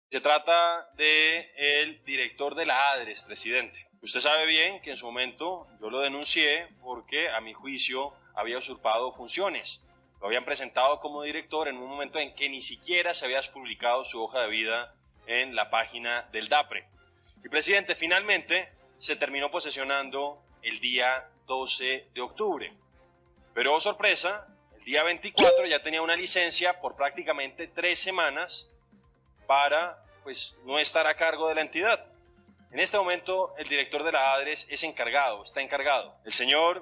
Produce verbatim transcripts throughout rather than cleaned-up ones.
Se trata del director de la ADRES, presidente. Usted sabe bien que en su momento yo lo denuncié porque a mi juicio había usurpado funciones. Lo habían presentado como director en un momento en que ni siquiera se había publicado su hoja de vida en la página del DAPRE. Y presidente, finalmente se terminó posesionando el día doce de octubre. Pero oh sorpresa, el día veinticuatro ya tenía una licencia por prácticamente tres semanas para pues, no estar a cargo de la entidad. En este momento el director de la ADRES es encargado, está encargado. El señor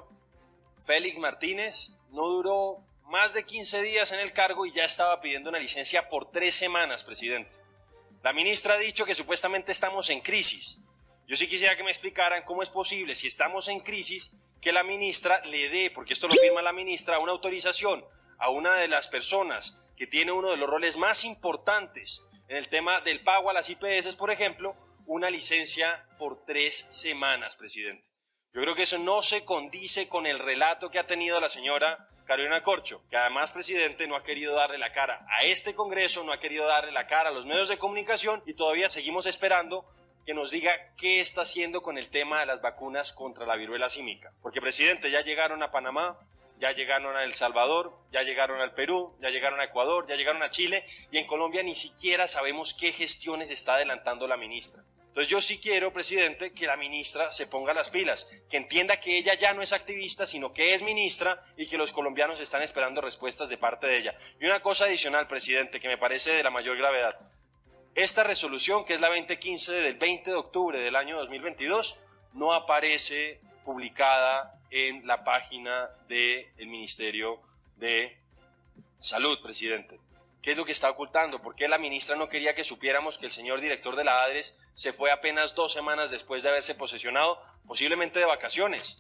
Félix Martínez no duró más de quince días en el cargo y ya estaba pidiendo una licencia por tres semanas, presidente. La ministra ha dicho que supuestamente estamos en crisis. Yo sí quisiera que me explicaran cómo es posible, si estamos en crisis, que la ministra le dé, porque esto lo firma la ministra, una autorización a una de las personas que tiene uno de los roles más importantes en el tema del pago a las I P S, por ejemplo, una licencia por tres semanas, presidente. Yo creo que eso no se condice con el relato que ha tenido la señora Carolina Corcho, que además, presidente, no ha querido darle la cara a este Congreso, no ha querido darle la cara a los medios de comunicación y todavía seguimos esperando que nos diga qué está haciendo con el tema de las vacunas contra la viruela símica. Porque, presidente, ya llegaron a Panamá, ya llegaron a El Salvador, ya llegaron al Perú, ya llegaron a Ecuador, ya llegaron a Chile y en Colombia ni siquiera sabemos qué gestiones está adelantando la ministra. Entonces yo sí quiero, presidente, que la ministra se ponga las pilas, que entienda que ella ya no es activista, sino que es ministra y que los colombianos están esperando respuestas de parte de ella. Y una cosa adicional, presidente, que me parece de la mayor gravedad. Esta resolución, que es la veinte quince del veinte de octubre del año dos mil veintidós, no aparece publicada en la página del Ministerio de Salud, presidente. ¿Qué es lo que está ocultando? ¿Por qué la ministra no quería que supiéramos que el señor director de la ADRES se fue apenas dos semanas después de haberse posesionado, posiblemente de vacaciones?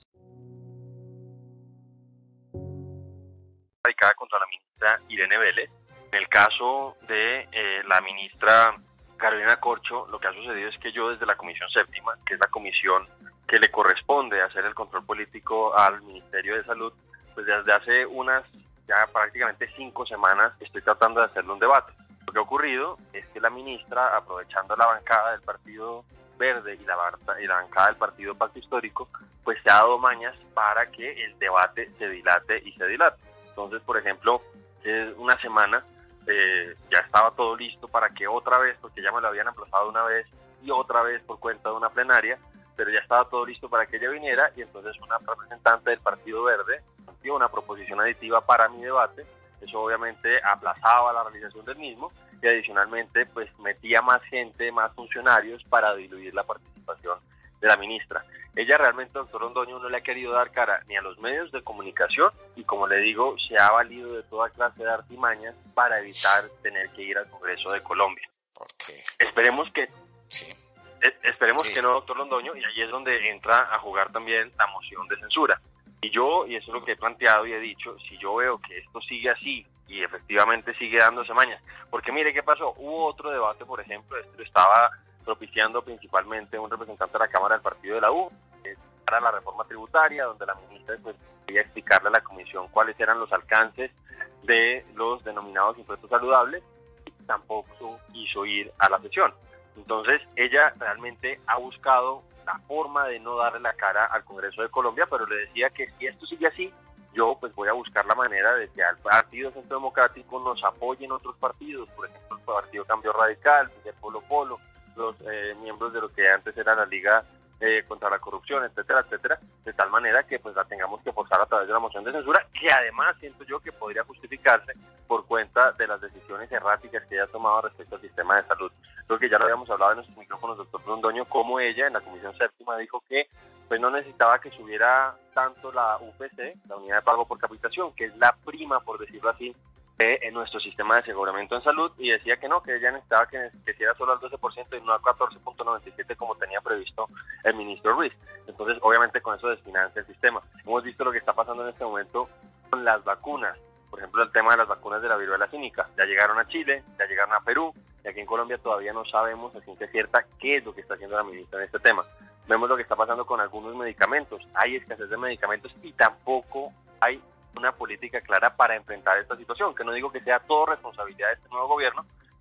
Radicada contra la ministra Irene Vélez. En el caso de eh, la ministra Carolina Corcho, lo que ha sucedido es que yo desde la Comisión Séptima, que es la comisión que le corresponde hacer el control político al Ministerio de Salud, pues desde hace unas ya prácticamente cinco semanas estoy tratando de hacerle un debate. Lo que ha ocurrido es que la ministra, aprovechando la bancada del Partido Verde y la, y la bancada del Partido Pacto Histórico, pues se ha dado mañas para que el debate se dilate y se dilate. Entonces, por ejemplo, eh, una semana eh, ya estaba todo listo para que otra vez, porque ya me lo habían aplazado una vez y otra vez por cuenta de una plenaria, pero ya estaba todo listo para que ella viniera y entonces una representante del Partido Verde dio una proposición aditiva para mi debate. Eso obviamente aplazaba la realización del mismo y adicionalmente pues metía más gente, más funcionarios para diluir la participación de la ministra. Ella realmente, doctor Londoño, no le ha querido dar cara ni a los medios de comunicación y, como le digo, se ha valido de toda clase de artimañas para evitar tener que ir al Congreso de Colombia. Okay. Esperemos que sí. Esperemos sí. que no, doctor Londoño, y ahí es donde entra a jugar también la moción de censura. Y yo, y eso es lo que he planteado y he dicho, si yo veo que esto sigue así y efectivamente sigue dándose mañas, porque mire qué pasó, hubo otro debate, por ejemplo, esto lo estaba propiciando principalmente un representante de la Cámara del Partido de la U, para la reforma tributaria, donde la ministra pues, quería explicarle a la comisión cuáles eran los alcances de los denominados impuestos saludables, y tampoco quiso ir a la sesión. Entonces, ella realmente ha buscado la forma de no darle la cara al Congreso de Colombia, pero le decía que si esto sigue así, yo pues voy a buscar la manera de que al Partido Centro Democrático nos apoyen otros partidos, por ejemplo, el Partido Cambio Radical, el Polo Polo, los eh, miembros de lo que antes era la Liga eh, contra la Corrupción, etcétera, etcétera, de tal manera que pues la tengamos que forzar a través de una moción de censura, que además siento yo que podría justificarse por cuenta de las decisiones erráticas que ella ha tomado respecto al sistema de salud. Creo que ya lo habíamos hablado en nuestros micrófonos, doctor Londoño, como ella en la Comisión Séptima dijo que pues no necesitaba que subiera tanto la U P C, la unidad de pago por capitación, que es la prima, por decirlo así, eh, en nuestro sistema de aseguramiento en salud, y decía que no, que ella necesitaba que creciera solo al doce por ciento y no al catorce punto noventa y siete por ciento como tenía previsto el ministro Ruiz. Entonces, obviamente, con eso desfinancia el sistema. Hemos visto lo que está pasando en este momento con las vacunas. Por ejemplo, el tema de las vacunas de la viruela símica. Ya llegaron a Chile, ya llegaron a Perú, y aquí en Colombia todavía no sabemos a ciencia cierta qué es lo que está haciendo la ministra en este tema. Vemos lo que está pasando con algunos medicamentos. Hay escasez de medicamentos y tampoco hay una política clara para enfrentar esta situación, que no digo que sea todo responsabilidad de este nuevo gobierno,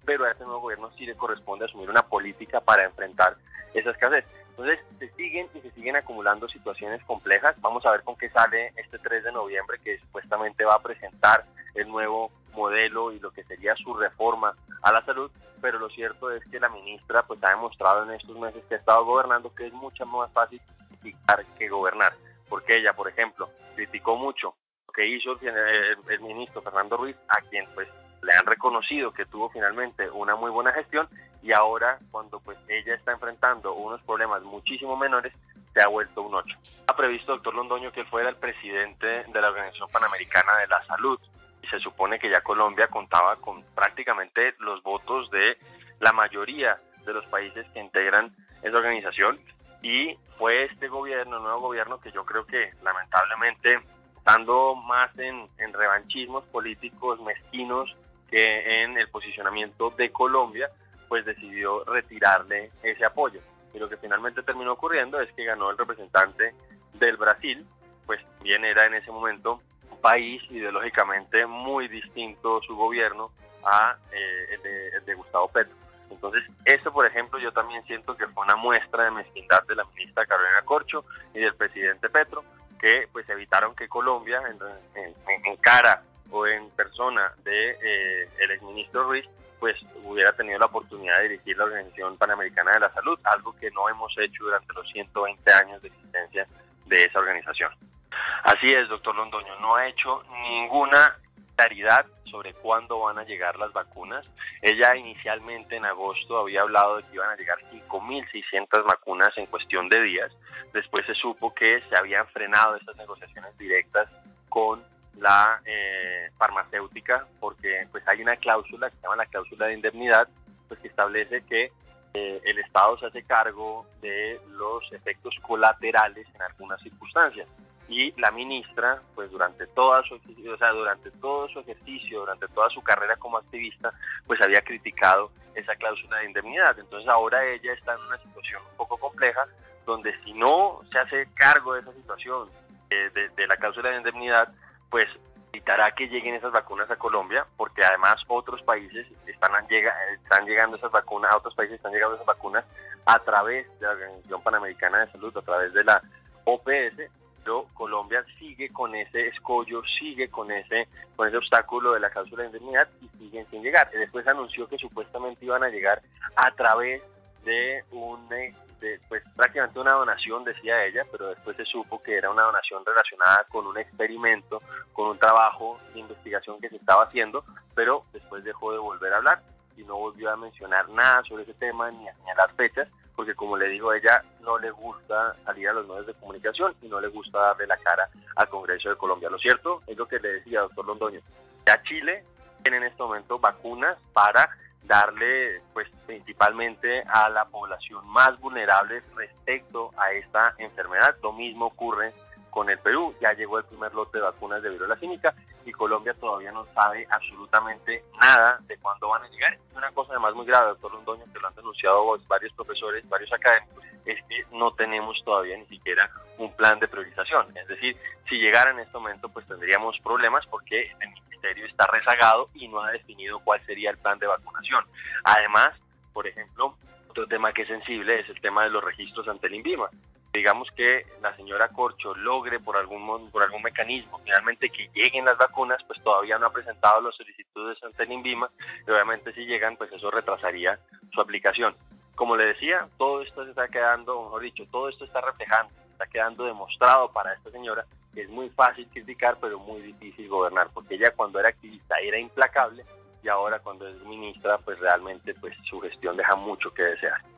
pero a este nuevo gobierno sí le corresponde asumir una política para enfrentar esa escasez. Entonces se siguen y se siguen acumulando situaciones complejas. Vamos a ver con qué sale este tres de noviembre, que supuestamente va a presentar el nuevo modelo y lo que sería su reforma a la salud, pero lo cierto es que la ministra pues ha demostrado en estos meses que ha estado gobernando que es mucho más fácil criticar que gobernar, porque ella, por ejemplo, criticó mucho lo que hizo el, el, el ministro Fernando Ruiz, a quien pues le han reconocido que tuvo finalmente una muy buena gestión, y ahora cuando pues ella está enfrentando unos problemas muchísimo menores, se ha vuelto un ocho. Ha previsto, doctor Londoño, que él fuera el presidente de la Organización Panamericana de la Salud, y se supone que ya Colombia contaba con prácticamente los votos de la mayoría de los países que integran esa organización, y fue este gobierno, el nuevo gobierno, que yo creo que lamentablemente, estando más en, en revanchismos políticos mezquinos que en el posicionamiento de Colombia, pues decidió retirarle ese apoyo. Y lo que finalmente terminó ocurriendo es que ganó el representante del Brasil, pues bien era en ese momento un país ideológicamente muy distinto su gobierno a eh, el, de, el de Gustavo Petro. Entonces, eso, por ejemplo, yo también siento que fue una muestra de mezquindad de la ministra Carolina Corcho y del presidente Petro, que pues evitaron que Colombia, en, en, en cara o en persona de eh, el exministro Ruiz, pues hubiera tenido la oportunidad de dirigir la Organización Panamericana de la Salud, algo que no hemos hecho durante los ciento veinte años de existencia de esa organización. Así es, doctor Londoño, no ha hecho ninguna claridad sobre cuándo van a llegar las vacunas. Ella inicialmente en agosto había hablado de que iban a llegar cinco mil seiscientas vacunas en cuestión de días. Después se supo que se habían frenado esas negociaciones directas con la eh, farmacéutica, porque pues hay una cláusula que se llama la cláusula de indemnidad, pues que establece que eh, el Estado se hace cargo de los efectos colaterales en algunas circunstancias. Y la ministra, pues durante toda su, o sea, durante todo su ejercicio, durante toda su carrera como activista, pues había criticado esa cláusula de indemnidad. Entonces ahora ella está en una situación un poco compleja, donde si no se hace cargo de esa situación eh, de, de la cláusula de indemnidad, pues evitará que lleguen esas vacunas a Colombia, porque además otros países están, llega, están llegando esas vacunas, a otros países están llegando esas vacunas a través de la Organización Panamericana de Salud, a través de la O P S. Pero Colombia sigue con ese escollo, sigue con ese con ese obstáculo de la cláusula de indemnidad y siguen sin llegar. Y después anunció que supuestamente iban a llegar a través de un de, pues prácticamente una donación, decía ella, pero después se supo que era una donación relacionada con un experimento, con un trabajo de investigación que se estaba haciendo, pero después dejó de volver a hablar y no volvió a mencionar nada sobre ese tema ni a señalar fechas, porque como le digo, a ella no le gusta salir a los medios de comunicación y no le gusta darle la cara al Congreso de Colombia. Lo cierto es lo que le decía, doctor Londoño, ya Chile tiene en este momento vacunas para darle pues principalmente a la población más vulnerable respecto a esta enfermedad. Lo mismo ocurre con el Perú, ya llegó el primer lote de vacunas de viruela símica y Colombia todavía no sabe absolutamente nada de cuándo van a llegar. Y una cosa además muy grave, doctor Londoño, que lo han denunciado varios profesores, varios académicos, es que no tenemos todavía ni siquiera un plan de priorización. Es decir, si llegara en este momento, pues tendríamos problemas porque el ministerio está rezagado y no ha definido cuál sería el plan de vacunación. Además, por ejemplo, otro tema que es sensible es el tema de los registros ante el INVIMA. Digamos que la señora Corcho logre por algún por algún mecanismo finalmente que lleguen las vacunas, pues todavía no ha presentado las solicitudes ante el INVIMA y obviamente si llegan, pues eso retrasaría su aplicación. Como le decía, todo esto se está quedando, mejor dicho, todo esto está reflejando, está quedando demostrado para esta señora que es muy fácil criticar, pero muy difícil gobernar, porque ella cuando era activista era implacable y ahora cuando es ministra, pues realmente pues su gestión deja mucho que desear.